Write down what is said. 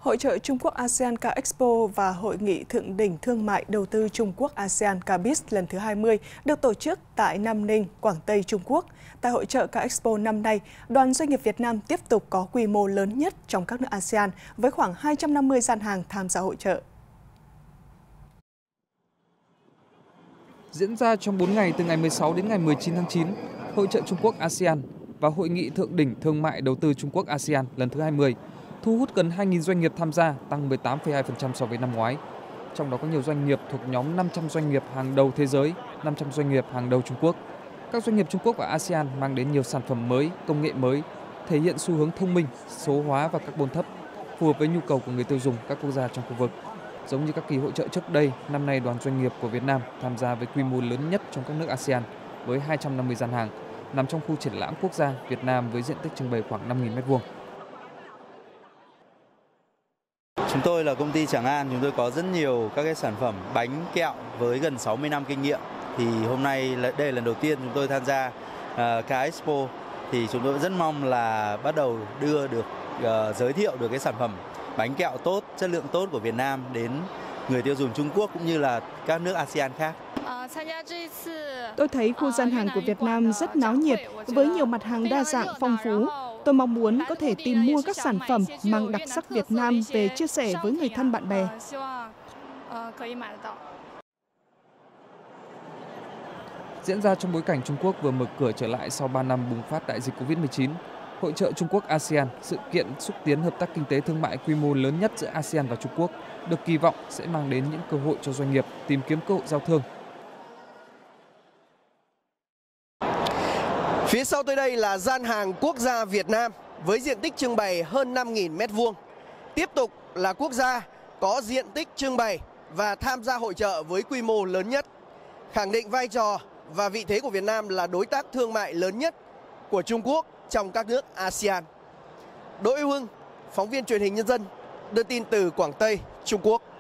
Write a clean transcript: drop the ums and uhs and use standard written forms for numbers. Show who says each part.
Speaker 1: Hội chợ Trung Quốc ASEAN Car Expo và Hội nghị Thượng đỉnh Thương mại Đầu tư Trung Quốc ASEAN CABIS lần thứ 20 được tổ chức tại Nam Ninh, Quảng Tây, Trung Quốc. Tại Hội chợ Car Expo năm nay, đoàn doanh nghiệp Việt Nam tiếp tục có quy mô lớn nhất trong các nước ASEAN với khoảng 250 gian hàng tham gia hội chợ.
Speaker 2: Diễn ra trong 4 ngày từ ngày 16 đến ngày 19 tháng 9, Hội chợ Trung Quốc ASEAN và Hội nghị Thượng đỉnh Thương mại Đầu tư Trung Quốc ASEAN lần thứ 20 thu hút gần 2.000 doanh nghiệp tham gia, tăng 18,2% so với năm ngoái. Trong đó có nhiều doanh nghiệp thuộc nhóm 500 doanh nghiệp hàng đầu thế giới, 500 doanh nghiệp hàng đầu Trung Quốc. Các doanh nghiệp Trung Quốc và ASEAN mang đến nhiều sản phẩm mới, công nghệ mới, thể hiện xu hướng thông minh, số hóa và carbon thấp, phù hợp với nhu cầu của người tiêu dùng các quốc gia trong khu vực. Giống như các kỳ hội chợ trước đây, năm nay đoàn doanh nghiệp của Việt Nam tham gia với quy mô lớn nhất trong các nước ASEAN với 250 gian hàng, nằm trong khu triển lãm quốc gia Việt Nam với diện tích trưng bày khoảng 5.000 m².
Speaker 3: Chúng tôi là công ty Tràng An, chúng tôi có rất nhiều các cái sản phẩm bánh kẹo với gần 60 năm kinh nghiệm. Thì hôm nay đây là lần đầu tiên chúng tôi tham gia Car Expo, thì chúng tôi rất mong là bắt đầu đưa được giới thiệu được cái sản phẩm bánh kẹo tốt, chất lượng tốt của Việt Nam đến người tiêu dùng Trung Quốc cũng như là các nước ASEAN khác.
Speaker 4: Tôi thấy khu gian hàng của Việt Nam rất náo nhiệt với nhiều mặt hàng đa dạng phong phú. Tôi mong muốn có thể tìm mua các sản phẩm mang đặc sắc Việt Nam về chia sẻ với người thân bạn bè.
Speaker 2: Diễn ra trong bối cảnh Trung Quốc vừa mở cửa trở lại sau 3 năm bùng phát đại dịch Covid-19, Hội chợ Trung Quốc ASEAN, sự kiện xúc tiến hợp tác kinh tế thương mại quy mô lớn nhất giữa ASEAN và Trung Quốc, được kỳ vọng sẽ mang đến những cơ hội cho doanh nghiệp tìm kiếm cơ hội giao thương.
Speaker 5: Phía sau tôi đây là gian hàng quốc gia Việt Nam với diện tích trưng bày hơn 5.000 m². Tiếp tục là quốc gia có diện tích trưng bày và tham gia hội chợ với quy mô lớn nhất, khẳng định vai trò và vị thế của Việt Nam là đối tác thương mại lớn nhất của Trung Quốc trong các nước ASEAN. Đỗ Hữu Hưng, phóng viên truyền hình Nhân dân, đưa tin từ Quảng Tây, Trung Quốc.